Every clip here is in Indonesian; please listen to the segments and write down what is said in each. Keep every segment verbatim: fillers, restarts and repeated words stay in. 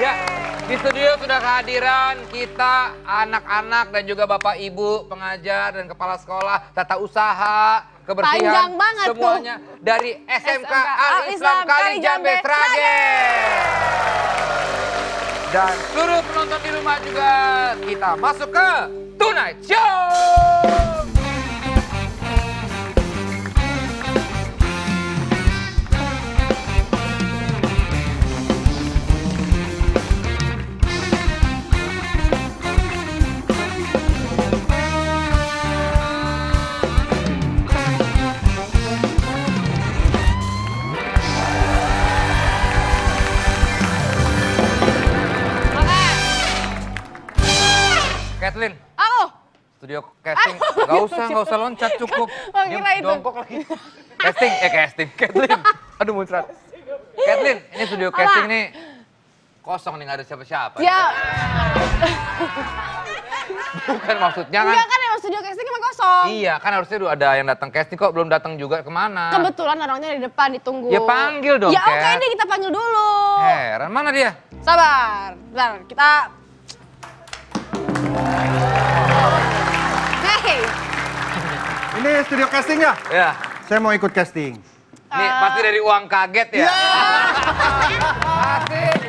Ya, di studio sudah kehadiran kita anak-anak dan juga bapak ibu pengajar dan kepala sekolah, tata usaha, kebersihan, panjang banget semuanya tuh. dari S M K Al-Islam Kalijambe Sragen. Dan seluruh penonton di rumah juga, kita masuk ke Tonight Show. Kathleen. Aku. Studio casting. Gak usah, gak usah loncat, cukup. Oh, kira itu. Jongkok lagi. Casting, eh casting. Kathleen. Aduh muncrat. Kathleen, ini studio Apa? casting nih kosong nih, gak ada siapa-siapa. Ya. Bukan maksudnya kan. Enggak kan emang studio casting emang kosong. Iya, kan harusnya dulu ada yang datang casting kok belum datang juga kemana. Kebetulan orangnya di depan ditunggu. Ya panggil dong, Ya oke Kat. deh kita panggil dulu. Heran, mana dia? Sabar. Bentar, kita... Hei. Ini studio casting ya? Ya. Saya mau ikut casting. Ini Uh, pasti dari uang kaget ya? Iya. Asik.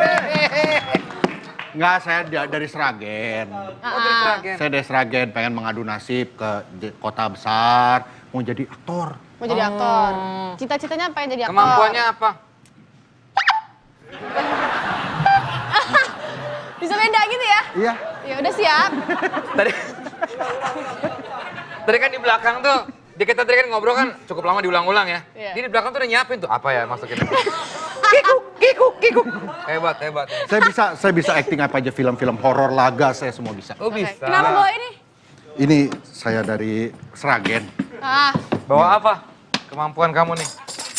Enggak, saya da- dari Sragen. Oh, dari Sragen. Saya dari Sragen, pengen mengadu nasib ke di- kota besar, mau jadi aktor. Mau jadi aktor. Cita-citanya pengen jadi aktor. Kemampuannya apa? Bisa beda gitu ya? Iya. Ya udah siap. Tadi Tadi kan di belakang tuh, di kita tadi kan ngobrol kan cukup lama diulang-ulang ya. Iya. Dia di belakang tuh udah nyiapin tuh, apa ya masukin. Kikuk, kikuk, kikuk. Hebat, hebat. Saya bisa saya bisa acting apa aja, film-film horor, laga, saya semua bisa. Oh Oke. bisa. Kenapa bawa ini? Ini saya dari Sragen. Ah, Bawa apa? Kemampuan kamu nih.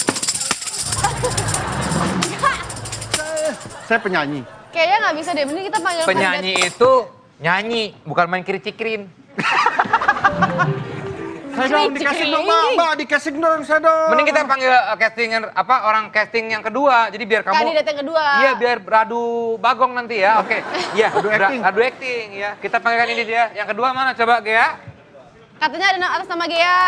Saya penyanyi. kayaknya nggak bisa deh. Mending kita panggil Penyanyi itu nyanyi, bukan main kiri-cikirin. Saya dong di casting dong, Mbak. Mbak, di casting dong, saya dong. Mending kita panggil uh, casting yang- apa orang casting yang kedua. Jadi biar kamu Kandidat yang kedua. Iya, biar beradu bagong nanti ya. Oke. Iya, Adu ber- acting. Adu acting ya. Kita panggilkan ini dia. Yang kedua mana coba, Gea? Katanya ada na- atas nama Gea.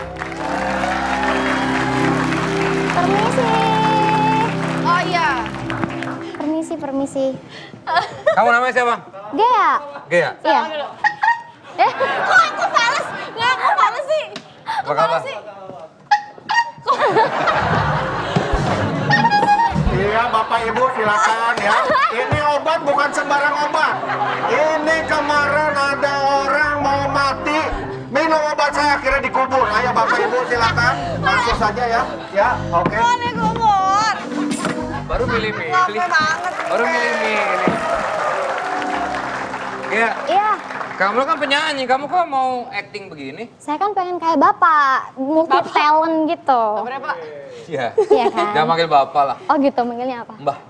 Permisi. Oh iya. Permisi, permisi. Kamu namanya siapa? Gea. Gea. Iya. Dulu. Eh, Kok aku fales? Nggak aku fales sih. Apa kata? sih? Iya, Bapak Ibu silakan ya. Ini obat bukan sembarang obat. Ini kemarin ada orang mau mati, minum obat saya akhirnya dikubur. Ayo Bapak Ibu silakan, langsung saja ya. Ya, oke. Boleh kumur. Baru milih-milih. Capek banget. Baru milih-milih. Gea, iya. kamu kan penyanyi. Kamu kok mau acting begini? Saya kan pengen kayak Bapak, multi talent gitu. Kabarnya Pak. Iya. Iya kan? Jangan manggil bapak lah. Oh gitu, manggilnya apa? Mbah.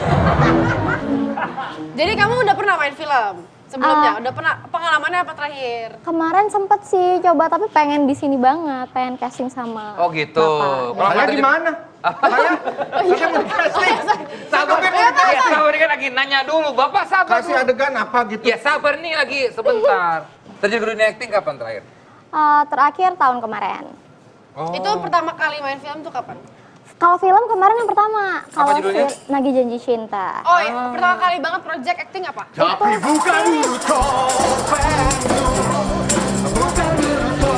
Jadi kamu udah pernah main film sebelumnya? Ah. Udah pernah? Pengalamannya apa terakhir? Kemarin sempet sih coba, tapi pengen di sini banget, pengen casting sama Oh gitu. Bapak. Kalau Saya kata- gimana? Saya, saya mau di casting. Sabar, ya, sabar ini kan lagi nanya dulu. Bapak sabar Kasih dulu. adegan apa gitu. Ya sabar nih lagi sebentar. Terjun ke dunia acting kapan terakhir? Eh, terakhir tahun kemarin. Oh. Itu pertama kali main film tuh kapan? Kalau film kemarin yang pertama, kalau judulnya? fil- Nagih Janji Cinta. Oh, iya. Pertama kali banget project acting apa? Tapi bukan Naruto. Bukan Naruto.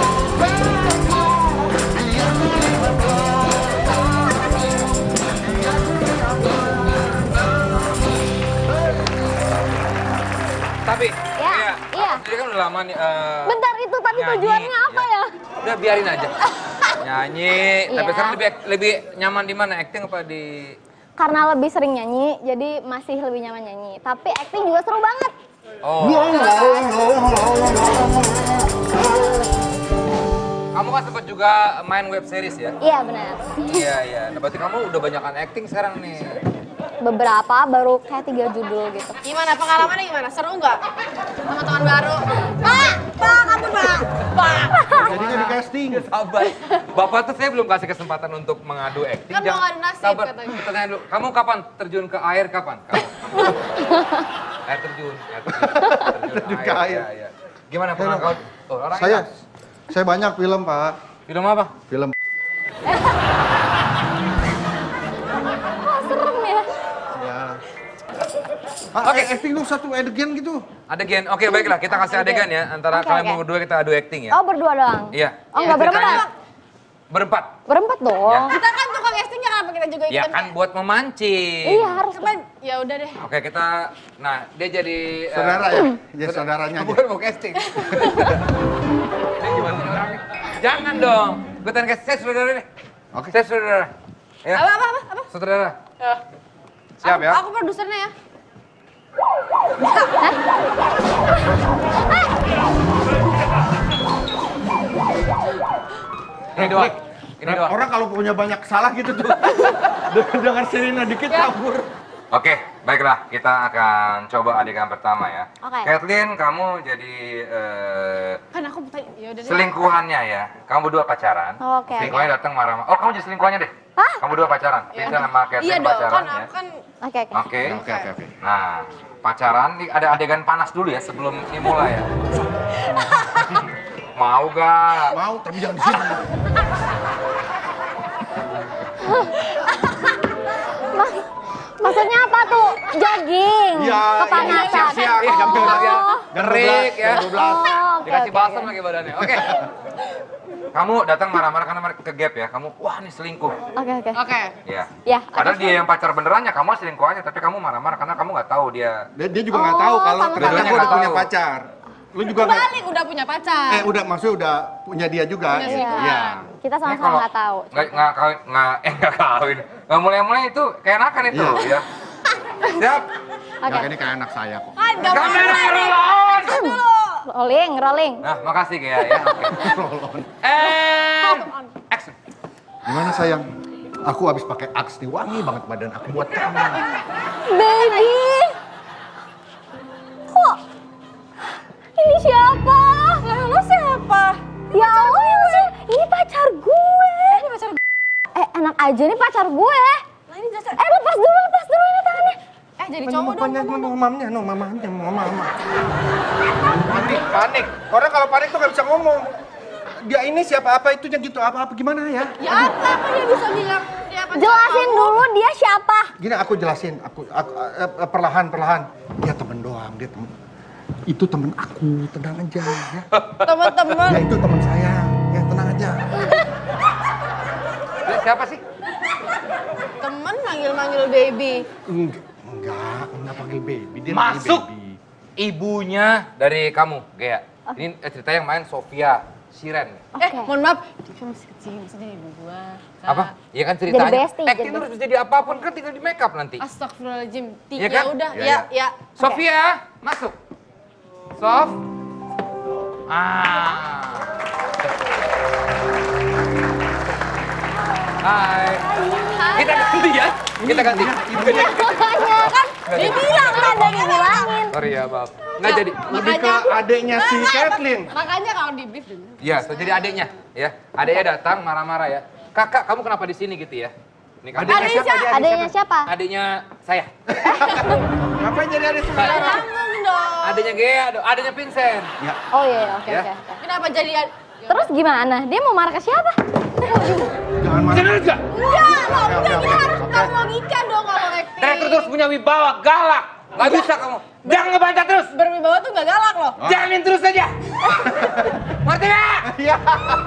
Tapi, Ya, iya. Jadi kan udah lama nih. eh, Bentar, itu tadi nyanyi, tujuannya apa ya? Udah biarin aja. Nyanyi. Tapi Iya. sekarang lebih lebih nyaman di mana? Acting apa di? Karena lebih sering nyanyi, jadi masih lebih nyaman nyanyi. Tapi acting juga seru banget. Oh. Kamu kan sempat juga main web series ya? Iya benar. Iya iya. Nah, berarti kamu udah banyakan acting sekarang nih. beberapa, baru kayak tiga judul gitu. Gimana pengalamannya gimana? Seru nggak? Teman-teman baru. Pak, Pak, kamu Pak. Pak. Jadi jadi casting. Sabar. Bapak tuh saya belum kasih kesempatan untuk mengadu acting. Kan mau Jangan- ngadu nasib sabar. katanya. Kita tanya dulu. Kamu kapan terjun ke air kapan? Kamu? air terjun. Air terjun, Terjun ke air. Ya, ya. Gimana pengalaman? Oh, orang Saya, enak. saya banyak film Pak. Film apa? Film. Kok serem ya? Ya. Ah, Oke. eh, acting dong satu adegan gitu. Adegan. Oke, baiklah. Kita kasih adegan ya. Antara Oke, kalian oke. berdua kita adu acting ya. Oh berdua doang? Iya. Oh nggak berempat? Ceritanya Berempat. Berempat dong. Kita kan tukang castingnya, kenapa kita juga Ya ikutan? kan buat memancing. Iya harus. Coba, ya udah deh. Oke, kita nah dia jadi eh, Saudara ya? Jadi saudaranya aja. Bukan mau casting. Ini gimana sih orangnya? Jangan dong. Ikutan casting, saya saudara deh. Oke. Saya saudara. Ya. Apa, apa, apa? apa? Saudara. Ya. Siap aku, ya? Aku produsernya ya. Ini doang. Ini doang. Orang kalau punya banyak salah gitu tuh. Dengan dengan sirine dikit kabur. Oke, baiklah. Kita akan coba adegan pertama ya. Oke. Kathleen, kamu jadi eh, Kan aku tanya, ya udah deh. selingkuhannya ya. Kamu berdua pacaran. Oh, oke, Selingkuhannya datang marah-marah. Oh, kamu jadi selingkuhannya deh. Hah? Kamu berdua pacaran. Vincent sama Kathleen Iya dong, pacaran kan ya. aku kan Oke oke. Oke. Oke oke oke. Nah, pacaran nih ada adegan panas dulu ya sebelum ini mulai ya. Mau gak? Mau tapi jangan di sini. Mas, maksudnya apa tuh? Jogging? Iya, Kepanasan? siap-siap, Ih, jam dua belas ya. Oh. Jam Terik ya. dua belas. Oh, oke, Dikasih oke, balsam oke. lagi badannya. Oke. Kamu datang marah-marah karena mereka ke gap ya. Kamu, wah ini selingkuh. Oke oke. Oke. Ya. Ya, Padahal oke. dia yang pacar benerannya, kamu selingkuhannya, tapi kamu marah-marah karena kamu nggak tahu dia. Dia, dia juga nggak Oh, tahu kalau sama-sama ternyata nggak gue udah tahu. punya pacar. Lu juga nggak. Balik udah punya pacar. Eh udah maksudnya udah punya dia juga. Punya Iya. selingkuhan. Iya. Kita Ini sama-sama kalau nggak tahu. Nggak nggak kawin, nggak eh nggak kawin. Nggak mulai-mulai itu keenakan itu Iya. ya. Siap. Oke. Nah, ini kayak anak saya kok. Kan gak Kamera boleh. roll on. Dulu. Rolling, rolling. Nah, makasih Gea ya. Oke. And action. Gimana sayang? Aku habis pakai Axe nih, wangi banget badan aku buat kamu. Baby. Kok? Ini siapa? Lo siapa? Ya Allah, ini, ini pacar gue. Ini pacar gue. Eh, enak aja nih pacar gue. Nah ini jasa. Eh, lepas dulu, lepas dulu ini tangannya. Eh jadi cowok dong. Mamanya, mamamnya, no, mamanya, mama, mama. Panik, panik. Orang kalau panik tuh nggak bisa ngomong. Dia ini siapa apa itunya gitu apa apa gimana ya? Ya apa? Kok dia bisa bilang dia pacar Jelasin kamu? dulu dia siapa. Gini aku jelasin, aku, aku eh, eh, perlahan perlahan. Dia temen doang, dia temen. Itu temen aku, tenang aja ya. Teman-teman. Ya itu temen saya, ya tenang aja. Dia siapa sih? Temen manggil-manggil baby. Enggak, enggak, enggak panggil baby, dia manggil Masuk baby. ibunya dari kamu, Gea. Ini eh, cerita yang main Sofia Siren. Eh, mohon maaf. Dia kan masih kecil, maksudnya ibu gua. Kak. Apa? Iya kan ceritanya. bestie, Acting jadi terus bisa jadi apapun kan tinggal di make up nanti. Astagfirullahaladzim. Ti- Iya Ya kan? udah, Ya, ya, ya. ya. Sofia, masuk. Sof. Ah. Hai. Kita ganti ya. Kita ganti. Makanya kan dia bilang kan ada yang bilangin. Sorry ya, maaf. Nggak jadi. Lebih ke adeknya si Kathleen. Makanya kalau di brief dulu. Iya, so jadi adiknya, ya. Adiknya datang marah-marah ya. Kakak, kamu kenapa di sini gitu ya? Ini kan Adiknya siapa? Adik- adik Adanya siapa? adiknya saya. Ngapain jadi adik sebelah? Jangan dong. Adiknya Gea, dong. Adiknya Vincent. Ya, Oh iya, iya, oke Ya. oke. oke. Kenapa jadi ad- Terus gimana? Dia mau marah ke siapa? jangan marah. Jangan enggak. Enggak, Oke, enggak, oke, enggak. Kita oke, harus oke. tahu logika dong kalau acting. Direktur terus punya wibawa, galak. Gak bisa kamu. Jangan ngebantah terus. Berwibawa tuh enggak galak loh. Jalanin terus aja. Ngerti nggak? Iya.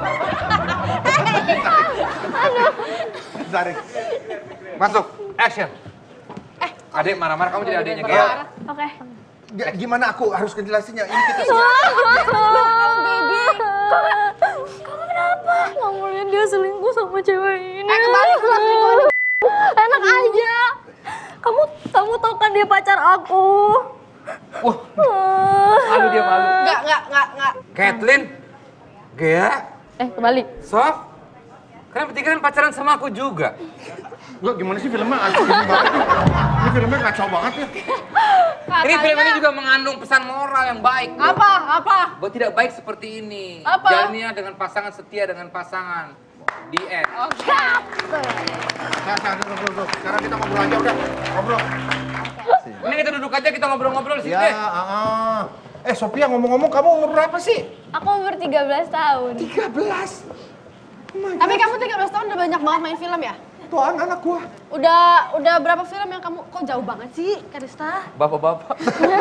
Tarik. Masuk, action. Eh, Adik marah-marah, kamu jadi adiknya Gea. marah. Oke. Ya, gimana aku harus ngejelasinnya? Ini kita Kamu baby. Kamu kenapa? Ngomongin dia selingkuh sama cewek ini. Eh, kembali ke selingkuh. Enak aja. Kamu kamu tahu kan dia pacar aku. Wah, malu dia malu. Enggak, enggak, enggak, enggak. Kathleen, Gea, Eh, kembali. Sof, kalian bertiga kan pacaran sama aku juga. Gua gimana sih filmnya? Asli banget. Ini filmnya kacau banget ya. Ini film ini juga mengandung pesan moral yang baik. Bro. Apa? Apa? Bahwa tidak baik seperti ini. Apa? Jalaninya dengan pasangan, setia dengan pasangan. Di end. Oke. Nah, nah, duduk, duduk, duduk. Sekarang kita ngobrol aja udah. Ngobrol. Ini kita duduk aja, kita ngobrol-ngobrol di sini Ya, deh. ah, ah. Eh Sophia ngomong-ngomong kamu umur berapa sih? Aku umur tiga belas tahun. tiga belas. Tapi kamu tiga belas tahun udah banyak banget main film ya? Tuh anak-anak gua. Udah udah berapa film yang kamu kok jauh banget sih, Kadesta? Bapak-bapak.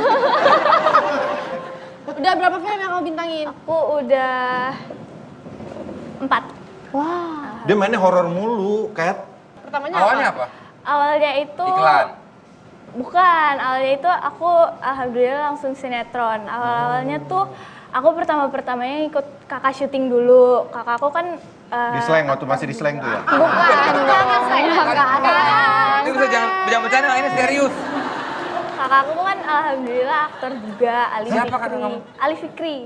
Udah berapa film yang kamu bintangin? Aku udah empat. Wah. Dia mainnya horor mulu, Kat. Pertamanya Awalnya apa? Awalnya itu Iklan. bukan, awalnya itu aku alhamdulillah langsung sinetron. Awal-awalnya tuh aku pertama-pertamanya ikut kakak syuting dulu. Kakakku kan eh, Di slang waktu masih di slang tuh ya. bukan, kakak saya, kakak Ini bisa jangan jangan bercanda, ini serius. Kakakku kan alhamdulillah aktor juga, Ali Siapa kakak Fikri. kamu? Ali Fikri.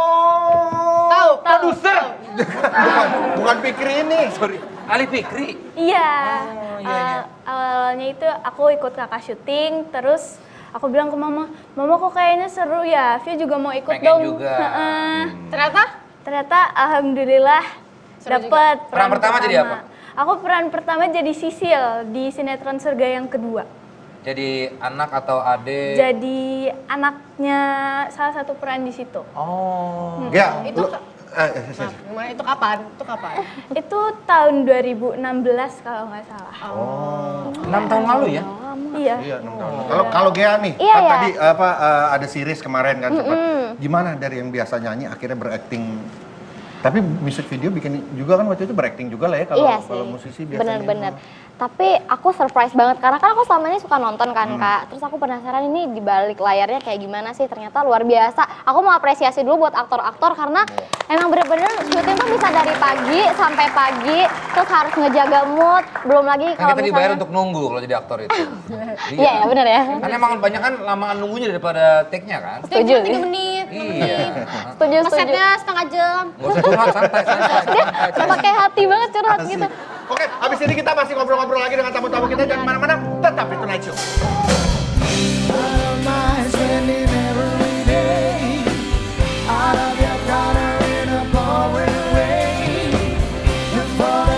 Oh. tahu, tahu. Produser. bukan, bukan pikir ini. Sorry. Ali Fikri. Iya. Oh, iya, iya. Eh, awalnya itu aku ikut kakak syuting, terus aku bilang ke mama, mama kok kayaknya seru ya, Via juga mau ikut Pengen dong. juga. Heeh. Ternyata Ternyata alhamdulillah Seru dapet Peran pertama jadi apa? Aku peran pertama jadi Sisil di sinetron Surga yang kedua. Jadi anak atau adik? Jadi anaknya salah satu peran di situ. Oh. Ya, Itu lu, ka- eh, eh, eh, Nah, gimana itu kapan? Itu kapan? Itu tahun dua ribu enam belas kalau nggak salah. Oh. enam tahun lalu ya? Iya. Iya, enam tahun. Kalau kalau Gea nih, Iya, kan iya. tadi apa eh, ada series kemarin kan sempat. Gimana dari yang biasa nyanyi akhirnya berakting? Tapi musik video bikin juga kan waktu itu berakting juga lah ya kalau Iya sih, kalau musisi biasanya. bener-bener. Tapi aku surprise banget karena kan aku selama ini suka nonton kan kak. Terus aku penasaran ini di balik layarnya kayak gimana sih. Ternyata luar biasa. Aku mau apresiasi dulu buat aktor-aktor karena emang bener-bener syuting tuh bisa dari pagi sampai pagi. Terus harus ngejaga mood. Belum lagi Kan kalau kita dibayar misalnya. untuk nunggu kalau jadi aktor itu. Iya ya bener ya. Karena emang banyak kan lamaan nunggunya daripada take-nya kan? Setuju tiga sih. menit. Iya. Setuju setuju. Setnya setengah jam. Gak usah curhat, santai, santai. santai. Pakai hati banget curhat Asik. gitu. Oke, habis ini kita masih ngobrol-ngobrol lagi dengan tamu-tamu kita. Jangan kemana-mana, tetap di Tonight Show. Out of your corner in a pouring rain.